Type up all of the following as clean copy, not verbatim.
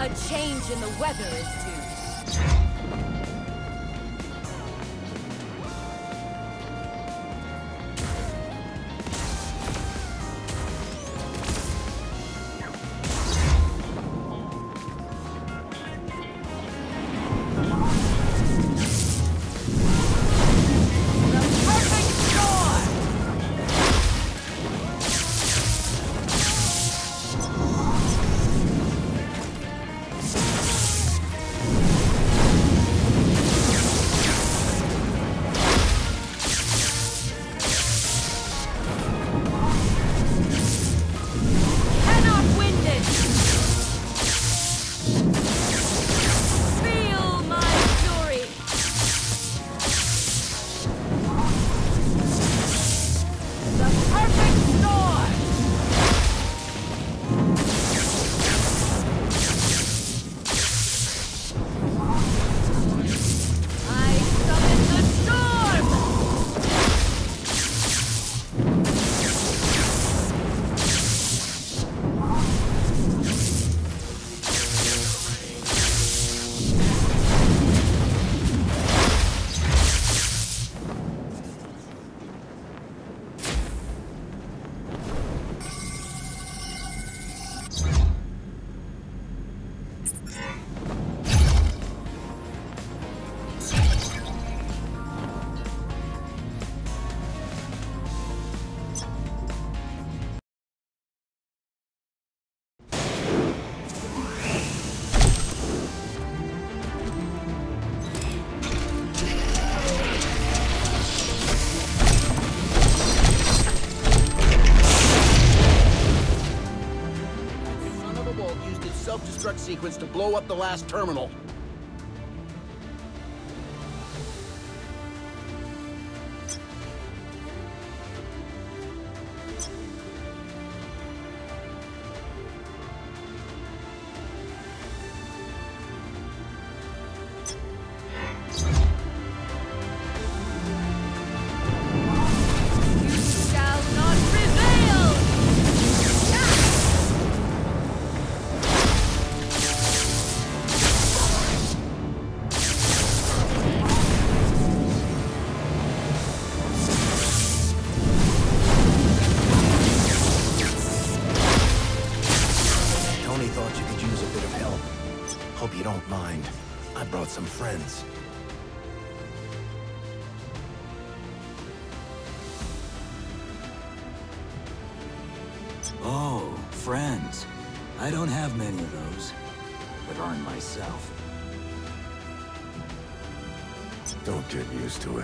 A change in the weather is due. Self-destruct sequence to blow up the last terminal. Hope you don't mind. I brought some friends. Oh, friends. I don't have many of those, but aren't myself. Don't get used to it.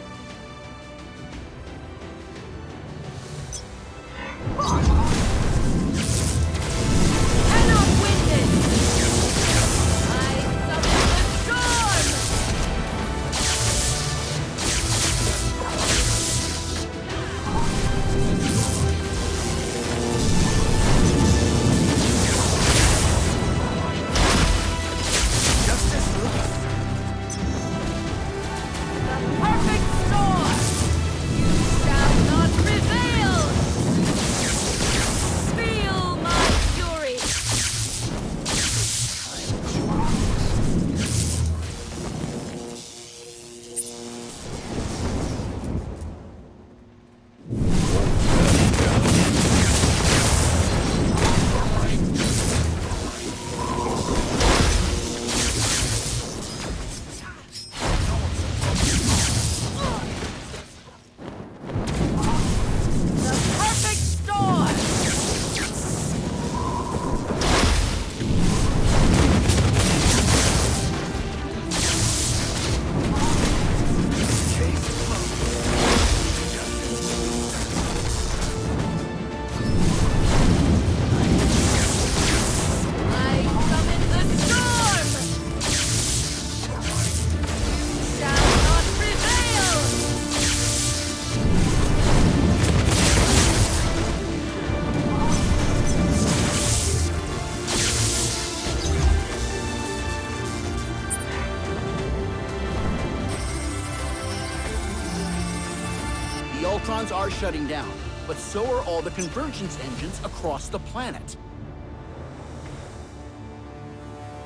The Ultrons are shutting down, but so are all the convergence engines across the planet.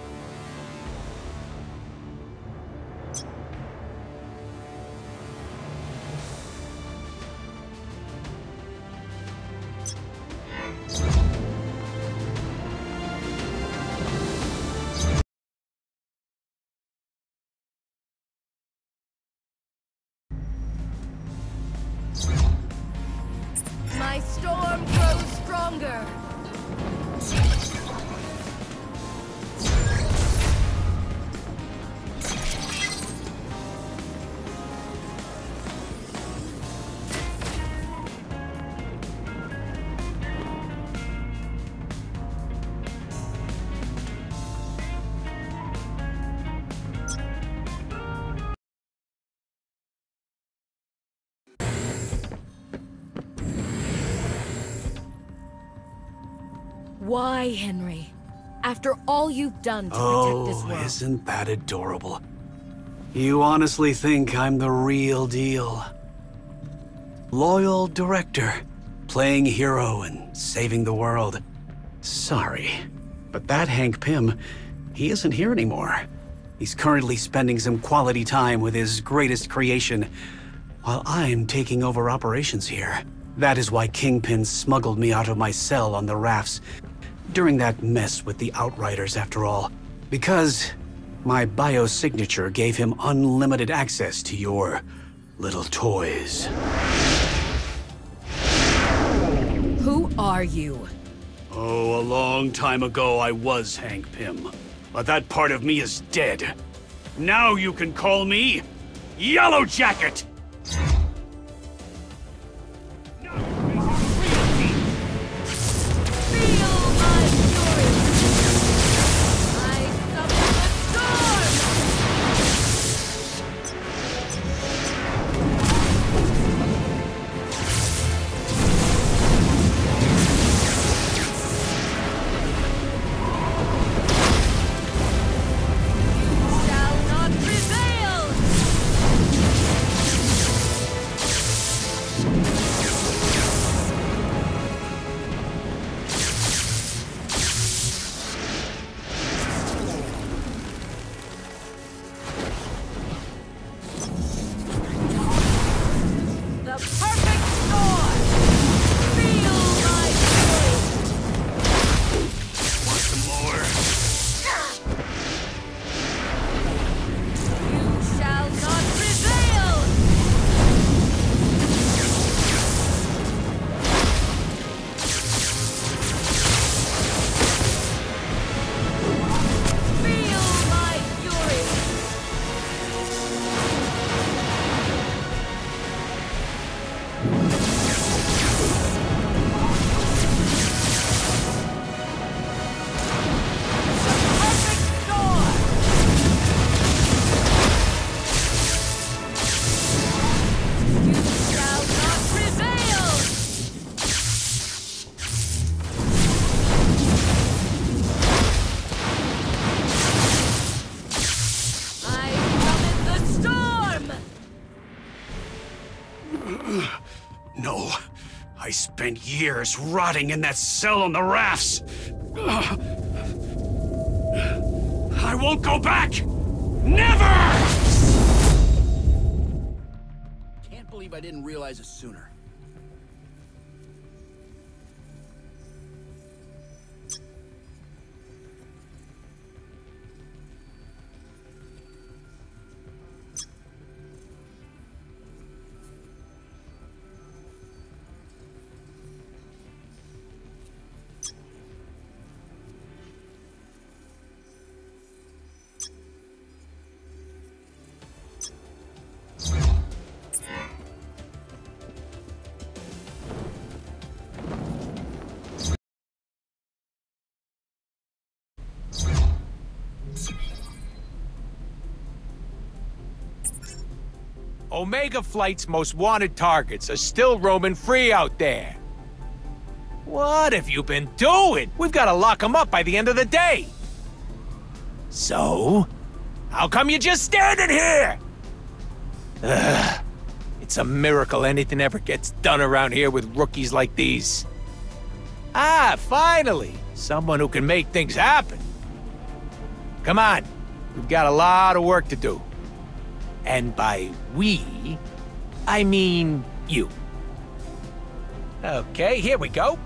stronger. Why, Henry? After all you've done to protect this world. Isn't that adorable? You honestly think I'm the real deal? Loyal director, playing hero and saving the world. Sorry, but that Hank Pym, he isn't here anymore. He's currently spending some quality time with his greatest creation, while I'm taking over operations here. That is why Kingpin smuggled me out of my cell on the rafts during that mess with the Outriders, after all. Because my biosignature gave him unlimited access to your little toys. Who are you? Oh, a long time ago I was Hank Pym. But that part of me is dead. Now you can call me Yellow Jacket! No. I spent years rotting in that cell on the rafts. I won't go back! Never! Can't believe I didn't realize it sooner. Omega Flight's most wanted targets are still roaming free out there. What have you been doing? We've got to lock them up by the end of the day. So? How come you're just standing here? Ugh. It's a miracle anything ever gets done around here with rookies like these. Ah, finally! Someone who can make things happen. Come on, we've got a lot of work to do. And by we, I mean you. Okay, here we go.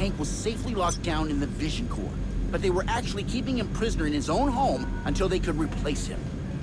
Hank was safely locked down in the Vision Core, but they were actually keeping him prisoner in his own home until they could replace him.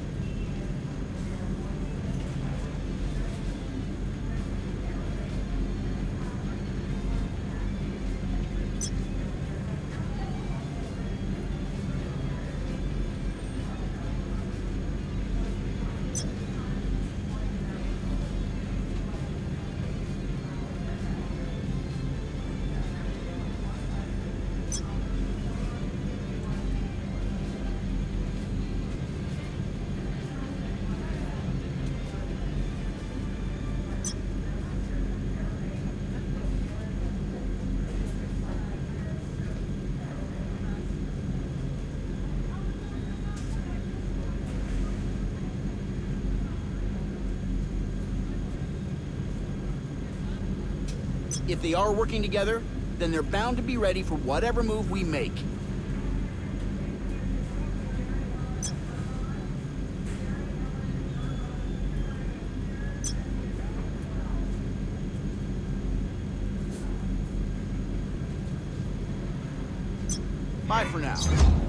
If they are working together, then they're bound to be ready for whatever move we make. Bye for now.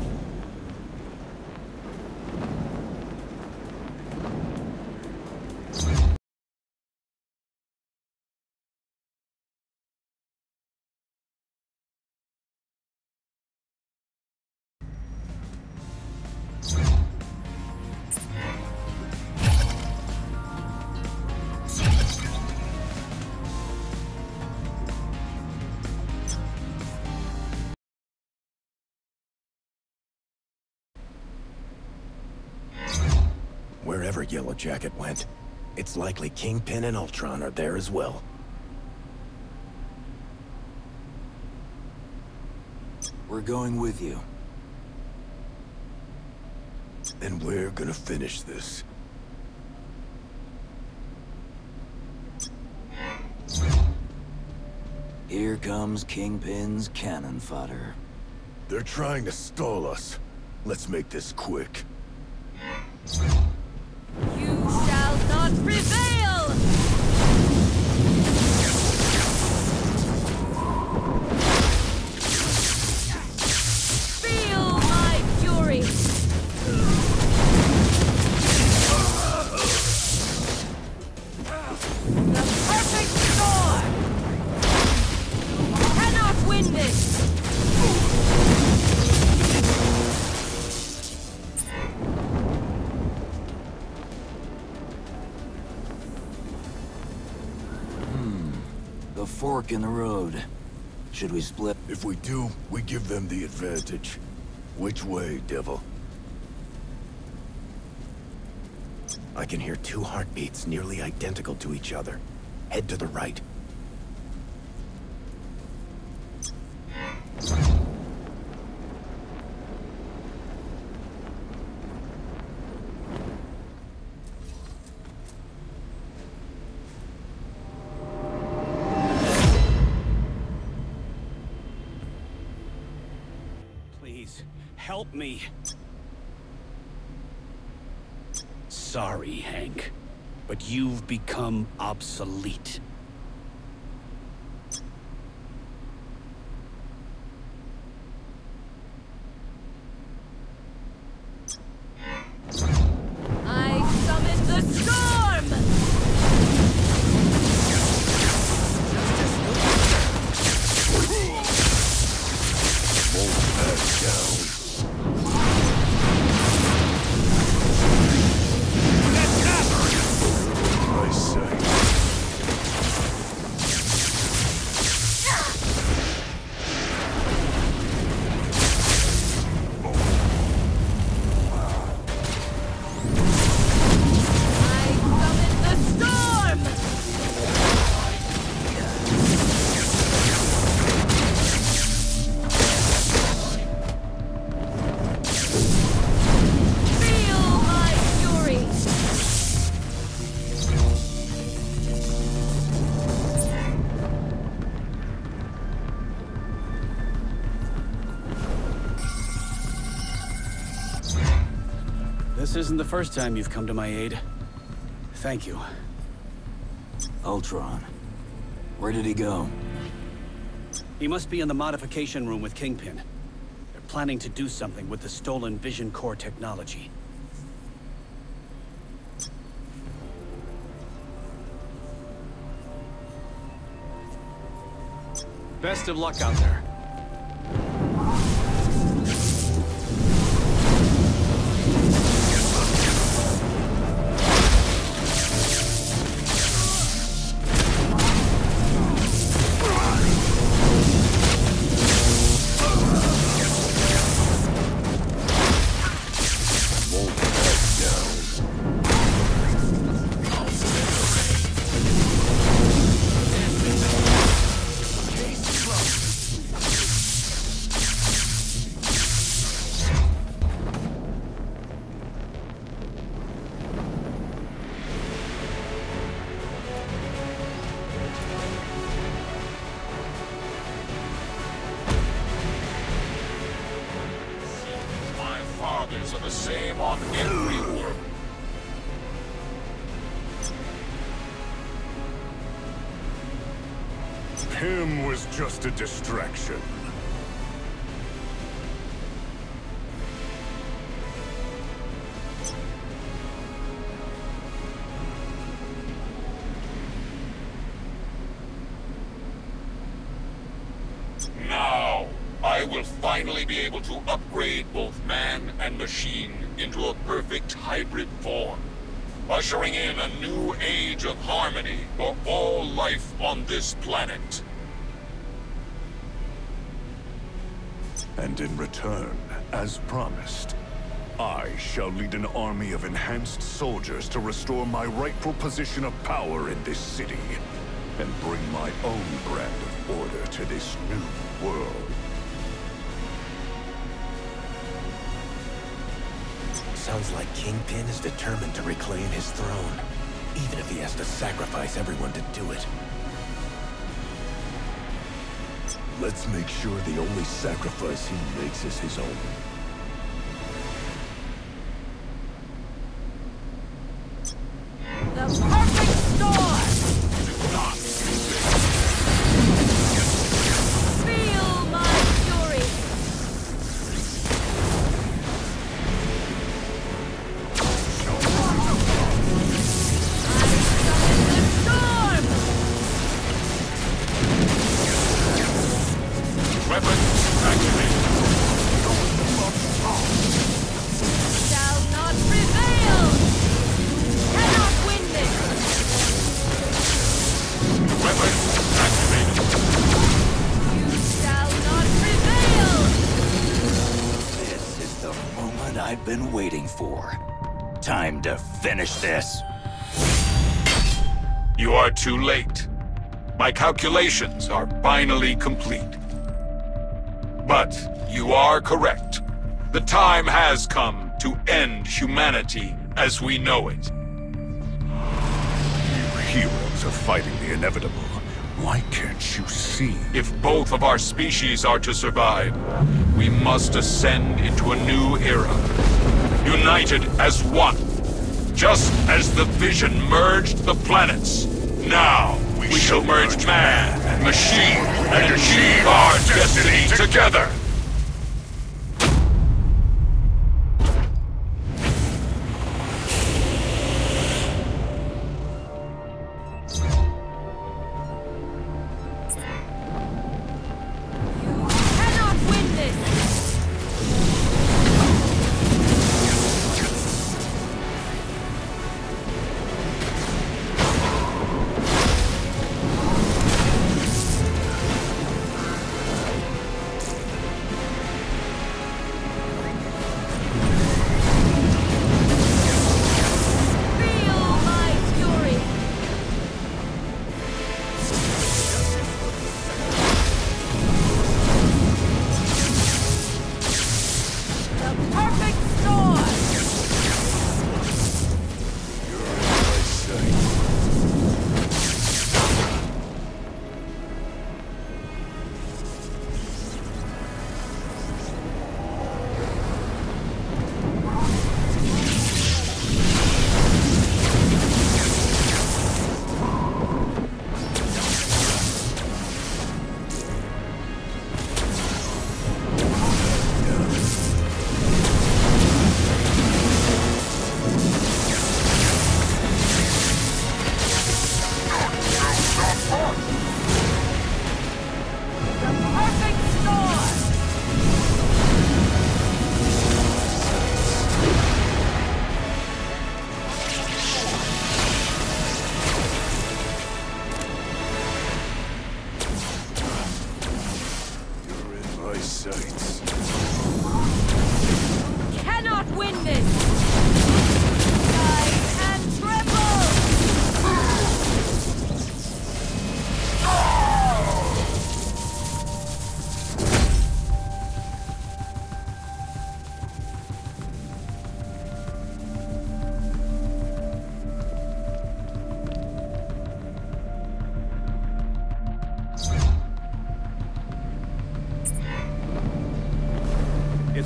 Wherever Yellow Jacket went, it's likely Kingpin and Ultron are there as well. We're going with you. And we're gonna finish this. Here comes Kingpin's cannon fodder. They're trying to stall us. Let's make this quick. You shall not prevail! Feel my fury! The perfect storm! You cannot win this! The fork in the road. Should we split? If we do, we give them the advantage. Which way, Devil? I can hear two heartbeats nearly identical to each other. Head to the right. Please, help me. Sorry, Hank, but you've become obsolete. I summon the storm! Won't back down. I say. I summon the storm! Feel my fury! This isn't the first time you've come to my aid. Thank you. Ultron. Where did he go? He must be in the modification room with Kingpin. They're planning to do something with the stolen Vision Core technology. Best of luck out there. Are the same on every world. Him was just a distraction. Now, I will finally be able to upgrade both man and machine into a perfect hybrid form, ushering in a new age of harmony for all life on this planet. And in return, as promised, I shall lead an army of enhanced soldiers to restore my rightful position of power in this city, and bring my own brand of order to this new world. Sounds like Kingpin is determined to reclaim his throne, even if he has to sacrifice everyone to do it. Let's make sure the only sacrifice he makes is his own. The perfect storm! Feel my fury! Weapon activated. Shall not prevail! Cannot win this! Weapon activated. You shall not prevail! This is the moment I've been waiting for. Time to finish this. You are too late. My calculations are finally complete. But you are correct. The time has come to end humanity as we know it. You heroes are fighting the inevitable. Why can't you see? If both of our species are to survive, we must ascend into a new era. United as one. Just as the Vision merged the planets. Now, we shall merge man and machine and achieve our destiny together! Cannot win this!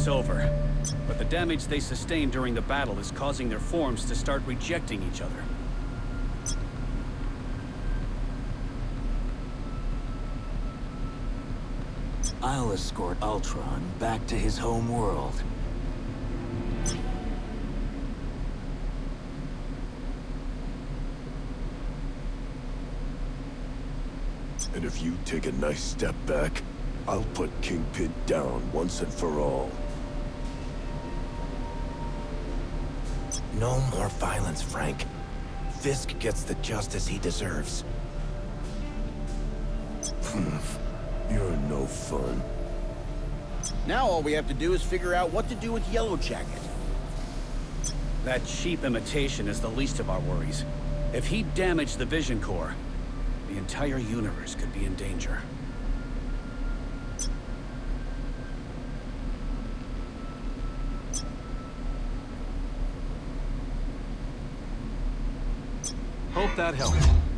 it's over. But the damage they sustained during the battle is causing their forms to start rejecting each other. I'll escort Ultron back to his home world. And if you take a nice step back, I'll put Kingpin down once and for all. No more violence, Frank. Fisk gets the justice he deserves. You're no fun. Now all we have to do is figure out what to do with Yellow Jacket. That cheap imitation is the least of our worries. If he damaged the Vision Core, the entire universe could be in danger. Hope that helped.